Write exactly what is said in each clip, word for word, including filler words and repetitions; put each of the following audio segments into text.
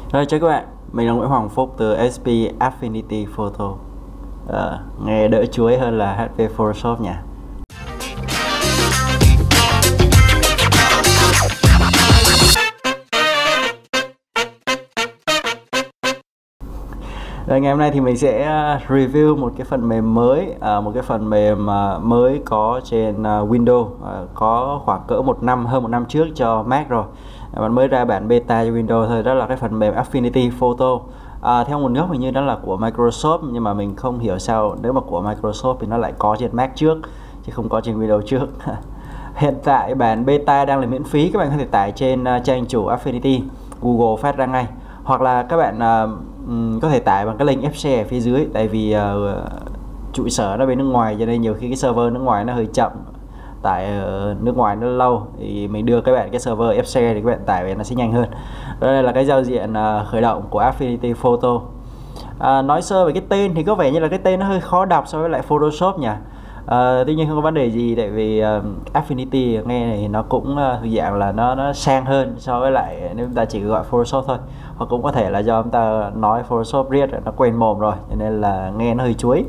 Rồi chào các bạn, mình là Nguyễn Hoàng Phúc từ ét pê Affinity Photo. à, Nghe đỡ chuối hơn là hát pê Photoshop nhỉ. Rồi ngày hôm nay thì mình sẽ review một cái phần mềm mới, à, một cái phần mềm mới có trên Windows, à, có khoảng cỡ một năm, hơn một năm trước cho Mac rồi. Bạn mới ra bản beta cho Windows thôi, đó là cái phần mềm Affinity Photo. À, theo nguồn gốc hình như đó là của Microsoft, nhưng mà mình không hiểu sao nếu mà của Microsoft thì nó lại có trên Mac trước chứ không có trên Windows trước. Hiện tại bản beta đang là miễn phí, các bạn có thể tải trên uh, trang chủ Affinity, Google phát ra ngay, hoặc là các bạn uh, um, có thể tải bằng cái link ép share ở phía dưới, tại vì uh, trụ sở nó bên nước ngoài cho nên nhiều khi cái server nước ngoài nó hơi chậm, tại ở nước ngoài nó lâu thì mình đưa các bạn cái server ép share thì các bạn tải về nó sẽ nhanh hơn. Đây là cái giao diện uh, khởi động của Affinity Photo. À, nói sơ về cái tên thì có vẻ như là cái tên nó hơi khó đọc so với lại Photoshop nhỉ. À, tuy nhiên không có vấn đề gì, tại vì uh, Affinity nghe này nó cũng uh, dạng là nó nó sang hơn so với lại nếu chúng ta chỉ gọi Photoshop thôi, hoặc cũng có thể là do chúng ta nói Photoshop riết nó quen mồm rồi cho nên là nghe nó hơi chuối.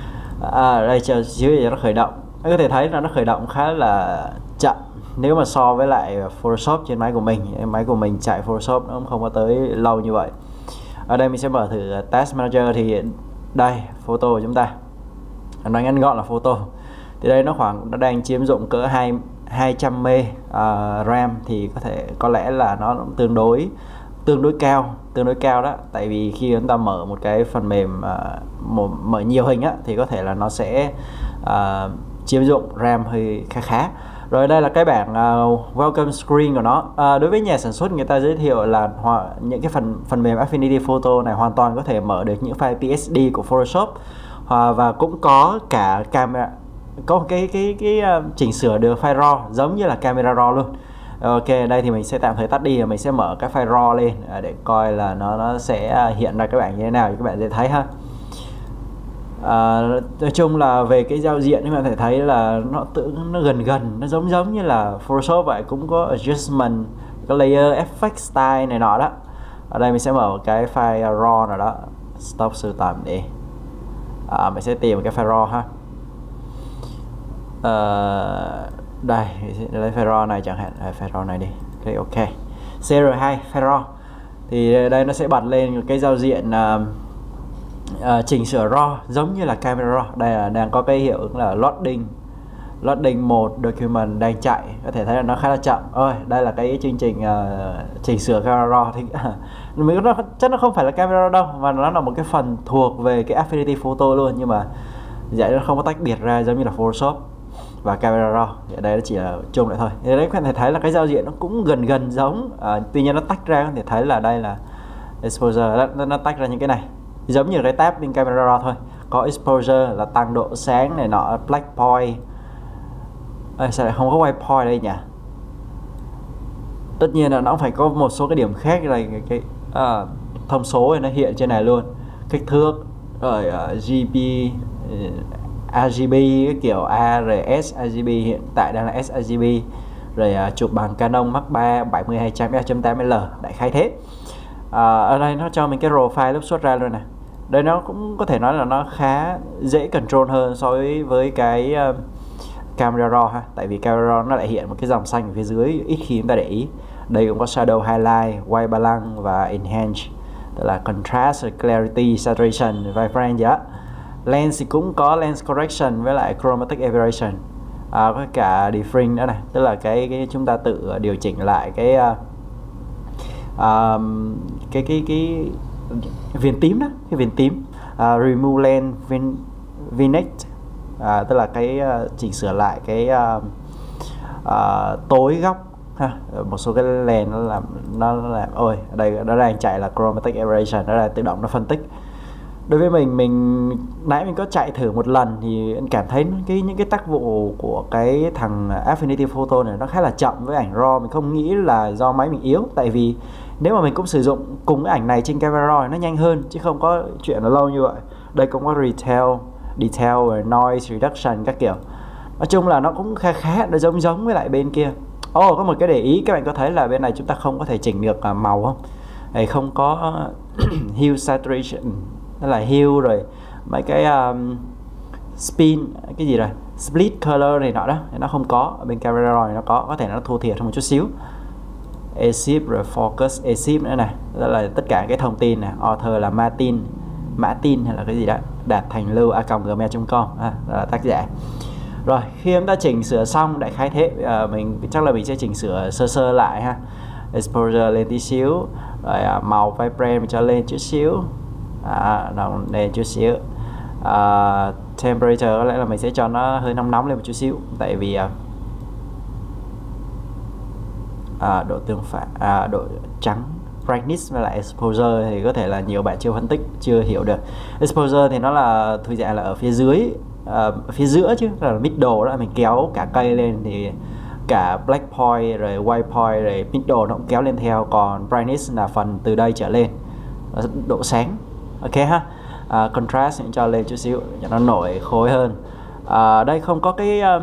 À, đây chờ dưới nó khởi động, các có thể thấy là nó khởi động khá là chậm nếu mà so với lại Photoshop trên máy của mình. Máy của mình chạy Photoshop nó cũng không có tới lâu như vậy. Ở đây mình sẽ mở thử Task Manager, thì đây photo của chúng ta, nói ngắn gọn là photo, thì đây nó khoảng nó đang chiếm dụng cỡ hai hai trăm mê uh, RAM, thì có thể có lẽ là nó tương đối tương đối cao tương đối cao đó, tại vì khi chúng ta mở một cái phần mềm uh, một, mở nhiều hình á thì có thể là nó sẽ uh, chiếm dụng RAM hơi khá khá. Rồi đây là cái bảng uh, welcome screen của nó. Uh, đối với nhà sản xuất, người ta giới thiệu là hòa, những cái phần phần mềm Affinity Photo này hoàn toàn có thể mở được những file pê ét đê của Photoshop, uh, và cũng có cả camera, có cái cái cái uh, chỉnh sửa được file RAW giống như là camera RAW luôn. Ok, đây thì mình sẽ tạm thời tắt đi và mình sẽ mở cái file RAW lên uh, để coi là nó nó sẽ hiện ra các bạn như thế nào, các bạn sẽ thấy ha. À, nói chung là về cái giao diện các bạn thể thấy là nó tự nó gần gần nó giống giống như là Photoshop vậy, cũng có adjustment, có layer, effect, style này nọ đó. Ở đây mình sẽ mở một cái file raw nào đó, stop sưu tầm đi. À, mình sẽ tìm một cái file raw ha. À, đây lấy file raw này chẳng hạn, à, file raw này đi. Okay, ok, C R hai file raw, thì đây nó sẽ bật lên cái giao diện uh, Uh, chỉnh sửa RAW giống như là camera RAW. Đây là đang có cái hiệu ứng là loading loading một document đang chạy, có thể thấy là nó khá là chậm. Ôi, đây là cái chương trình uh, chỉnh sửa camera RAW thì mình nó chắc nó không phải là camera RAW đâu, mà nó là một cái phần thuộc về cái Affinity Photo luôn, nhưng mà vậy nó không có tách biệt ra giống như là Photoshop và camera RAW. Ở đây nó chỉ là chung lại thôi. Thì đấy, các bạn thể thấy là cái giao diện nó cũng gần gần giống, uh, tuy nhiên nó tách ra, có thể thấy là đây là exposure, nó, nó tách ra những cái này giống như cái tab bên camera RAW thôi. Có exposure là tăng độ sáng này nọ, black point. À, sao lại không có white point đây nhỉ? Tất nhiên là nó phải có một số cái điểm khác, là cái, cái à, thông số này nó hiện trên này luôn, kích thước rồi uh, G B, uh, R G B, cái kiểu A R S R G B, hiện tại đang là sRGB. Rồi uh, chụp bằng Canon Mark ba bảy mươi hai trăm f tám L, đại khái thế. À, ở đây nó cho mình cái raw file lúc xuất ra luôn này. Đây nó cũng có thể nói là nó khá dễ control hơn so với với cái uh, camera RAW ha, tại vì camera RAW nó lại hiện một cái dòng xanh ở phía dưới, ít khi chúng ta để ý. Đây cũng có shadow, highlight, white balance và enhance, tức là contrast, clarity, saturation, vibrance gì đó. Lens thì cũng có lens correction với lại chromatic aberration, à, có cả differing nữa này, tức là cái, cái chúng ta tự điều chỉnh lại cái uh, um, cái cái cái viền tím đó, cái viền tím. uh, remove lens vin, vignette, à, tức là cái uh, chỉnh sửa lại cái uh, uh, tối góc ha. Một số cái lens nó làm nó làm ôi đây nó đang chạy là chromatic aberration, nó là tự động nó phân tích. Đối với mình mình nãy mình có chạy thử một lần thì anh cảm thấy cái những cái tác vụ của cái thằng Affinity Photo này nó khá là chậm với ảnh RAW. Mình không nghĩ là do máy mình yếu, tại vì nếu mà mình cũng sử dụng cùng cái ảnh này trên camera RAW nó nhanh hơn, chứ không có chuyện nó lâu như vậy. Đây cũng có retail, detail, noise reduction các kiểu. Nói chung là nó cũng khá khá, nó giống giống với lại bên kia. Ồ, oh, có một cái để ý, các bạn có thấy là bên này chúng ta không có thể chỉnh được màu không? thì không có hue saturation, đó là hue rồi mấy cái um, spin cái gì rồi split color này nọ đó thì nó không có. Ở bên camera rồi nó có có thể nó thua thiệt hơn một chút xíu. Eclipse rồi focus Eclipse nữa này, đó là tất cả cái thông tin này. Author là Martin Martin hay là cái gì đó, Đạt Thành Lưu a còng gmail chấm com, à, đó là tác giả. Rồi khi chúng ta chỉnh sửa xong đại khái thế, à, mình chắc là mình sẽ chỉnh sửa sơ sơ lại ha. Exposure lên tí xíu, rồi à, màu vibrant mình cho lên chút xíu, à, đồng lên chút xíu. À, temperature có lẽ là mình sẽ cho nó hơi nóng nóng lên một chút xíu, tại vì à, à, độ tương phản, à, độ trắng brightness với lại exposure thì có thể là nhiều bạn chưa phân tích, chưa hiểu được. Exposure thì nó là thư dạng là ở phía dưới, à, phía giữa chứ, là middle đó, mình kéo cả cây lên thì cả black point rồi white point rồi middle nó cũng kéo lên theo, còn brightness là phần từ đây trở lên, độ sáng. Ok ha. À, contrast cũng cho lên chút xíu cho nó nổi khối hơn. À, đây không có cái uh,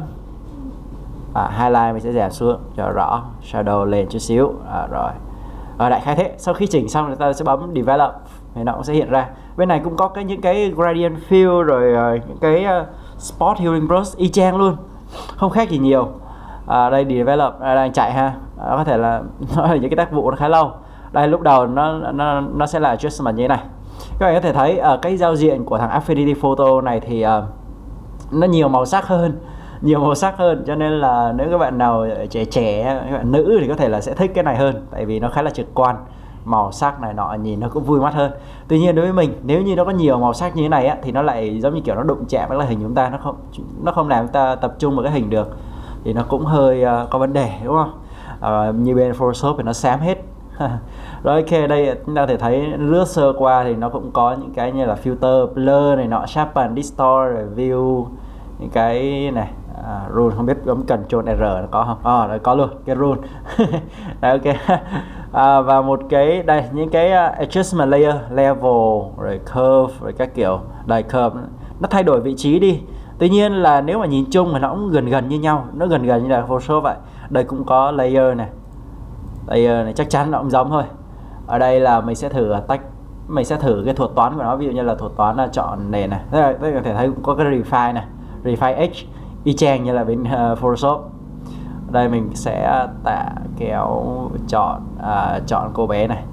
à, highlight mình sẽ giảm xuống cho rõ, shadow lên chút xíu, à, rồi. À, đại khái thế. Sau khi chỉnh xong thì ta sẽ bấm develop thì nó cũng sẽ hiện ra. Bên này cũng có cái những cái gradient fill rồi uh, những cái uh, spot healing brush y chang luôn, không khác gì nhiều. À, đây develop à, đang chạy ha, à, có thể là nó là những cái tác vụ nó khá lâu. Đây lúc đầu nó nó nó sẽ là adjustment như thế này. Các bạn có thể thấy ở uh, cái giao diện của thằng Affinity Photo này thì uh, nó nhiều màu sắc hơn, nhiều màu sắc hơn, cho nên là nếu các bạn nào trẻ trẻ, các bạn nữ thì có thể là sẽ thích cái này hơn, tại vì nó khá là trực quan, màu sắc này nọ nhìn nó cũng vui mắt hơn. Tuy nhiên đối với mình, nếu như nó có nhiều màu sắc như thế này á, thì nó lại giống như kiểu nó đụng chạm với là hình chúng ta, nó không nó không làm chúng ta tập trung vào cái hình được, thì nó cũng hơi uh, có vấn đề, đúng không? Uh, như bên Photoshop thì nó xám hết. Rồi ok, đây chúng ta có thể thấy lướt sơ qua thì nó cũng có những cái như là filter, blur này nọ, sharpen, distort, rồi view, những cái này, à, rule không biết bấm Ctrl R nó có không? À, đây có luôn cái rule. Đấy, ok. À, và một cái đây những cái uh, adjustment layer, level, rồi curve, rồi các kiểu. Đây curve nó thay đổi vị trí đi. Tuy nhiên là nếu mà nhìn chung thì nó cũng gần gần như nhau, nó gần gần như là Photoshop vậy. Đây cũng có layer này, layer này chắc chắn nó cũng giống thôi. Ở đây là mình sẽ thử tách, mình sẽ thử cái thuật toán của nó, ví dụ như là thuật toán là chọn nền này, đây có thể thấy cũng có cái refine này, refine H y chang như là bên uh, Photoshop. Đây mình sẽ tạ kéo chọn uh, chọn cô bé này.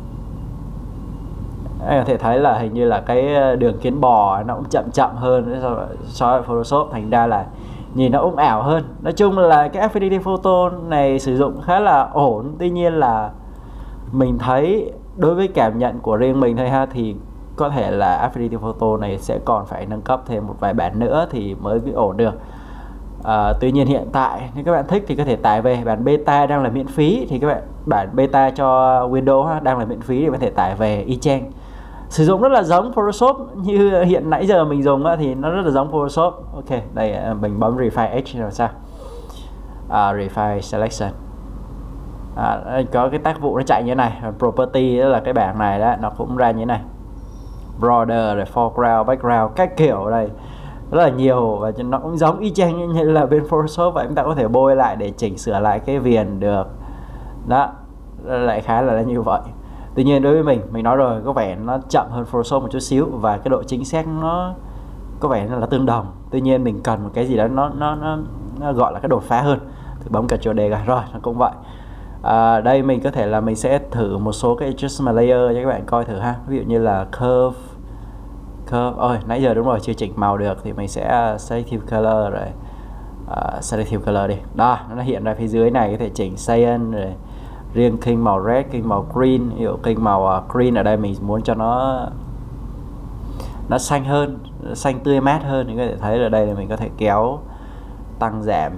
Đây có thể thấy là hình như là cái đường kiến bò nó cũng chậm chậm hơn so với Photoshop, thành ra là nhìn nó cũng ảo hơn. Nói chung là cái Affinity Photo này sử dụng khá là ổn. Tuy nhiên là mình thấy đối với cảm nhận của riêng mình thôi ha, thì có thể là Affinity Photo này sẽ còn phải nâng cấp thêm một vài bản nữa thì mới ổn được. À, tuy nhiên hiện tại nếu các bạn thích thì có thể tải về. Bản beta đang là miễn phí, thì các bạn bản beta cho Windows ha, đang là miễn phí thì có thể tải về y chang. Sử dụng rất là giống Photoshop, như hiện nãy giờ mình dùng thì nó rất là giống Photoshop. Ok, đây mình bấm Refine H rồi sao? À, Refine Selection. À, có cái tác vụ nó chạy như thế này. Property đó là cái bảng này đó, nó cũng ra như thế này. Border, rồi foreground, background, các kiểu đây rất là nhiều, và nó cũng giống y chang như là bên Photoshop vậy. Chúng ta có thể bôi lại để chỉnh sửa lại cái viền được. Đó, lại khá là như vậy. Tuy nhiên đối với mình, mình nói rồi, có vẻ nó chậm hơn Photoshop một chút xíu, và cái độ chính xác nó có vẻ là tương đồng. Tuy nhiên mình cần một cái gì đó nó nó, nó, nó gọi là cái đột phá hơn, thì bấm Ctrl D rồi, nó cũng vậy. À, đây mình có thể là mình sẽ thử một số cái adjustment layer cho các bạn coi thử ha. Ví dụ như là curve, curve, ôi nãy giờ đúng rồi chưa chỉnh màu được, thì mình sẽ selective color rồi, uh, selective color đi. Đó, nó hiện ra phía dưới này, có thể chỉnh cyan rồi riêng kênh màu red, kênh màu green. Ví dụ kênh màu uh, green ở đây mình muốn cho nó nó xanh hơn, xanh tươi mát hơn, thì có thể thấy ở đây là mình có thể kéo tăng giảm.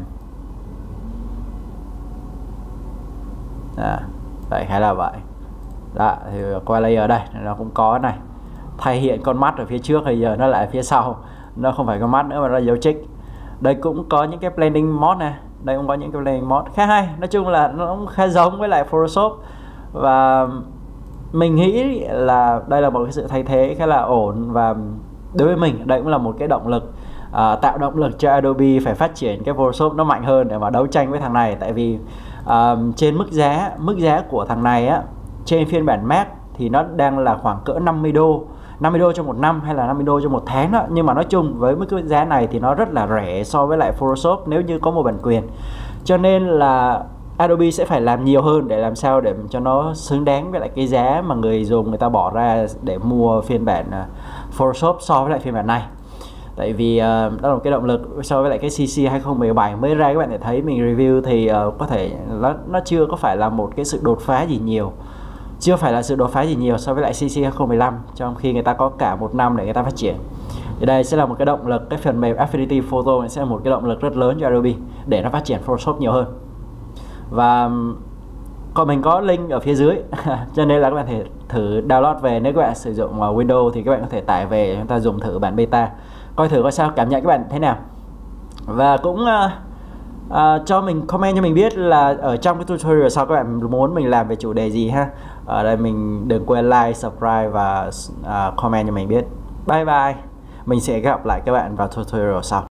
À, vậy hay là vậy. Đó, thì qua layer đây nó cũng có này, thay hiện con mắt ở phía trước, bây giờ nó lại phía sau, nó không phải con mắt nữa mà nó dấu trích. Đây cũng có những cái blending mode này, đây cũng có những cái blending mode khá hay. Nói chung là nó cũng khá giống với lại Photoshop, và mình nghĩ là đây là một cái sự thay thế khá là ổn. Và đối với mình đây cũng là một cái động lực, à, tạo động lực cho Adobe phải phát triển cái Photoshop nó mạnh hơn để mà đấu tranh với thằng này. Tại vì à, trên mức giá mức giá của thằng này á, trên phiên bản Mac thì nó đang là khoảng cỡ năm mươi đô năm mươi đô cho một năm hay là năm mươi đô cho một tháng đó. Nhưng mà nói chung với mấy cái giá này thì nó rất là rẻ so với lại Photoshop nếu như có một bản quyền. Cho nên là Adobe sẽ phải làm nhiều hơn để làm sao để cho nó xứng đáng với lại cái giá mà người dùng người ta bỏ ra để mua phiên bản Photoshop so với lại phiên bản này. Tại vì uh, đó là một cái động lực so với lại cái xê xê hai không một bảy mới ra, các bạn thể thấy mình review thì uh, có thể nó, nó chưa có phải là một cái sự đột phá gì nhiều chưa phải là sự đột phá gì nhiều so với lại xê xê hai không một năm, trong khi người ta có cả một năm để người ta phát triển. Thì đây sẽ là một cái động lực, cái phần mềm Affinity Photo này sẽ là một cái động lực rất lớn cho Adobe để nó phát triển Photoshop nhiều hơn. Và còn mình có link ở phía dưới cho nên là các bạn thể thử download về. Nếu các bạn sử dụng Windows thì các bạn có thể tải về chúng ta dùng thử bản beta, coi thử coi sao, cảm nhận các bạn thế nào. Và cũng uh, uh, cho mình comment cho mình biết là ở trong cái tutorial sau các bạn muốn mình làm về chủ đề gì ha. Ở đây mình đừng quên like, subscribe và uh, comment cho mình biết. Bye bye. Mình sẽ gặp lại các bạn vào tutorial sau.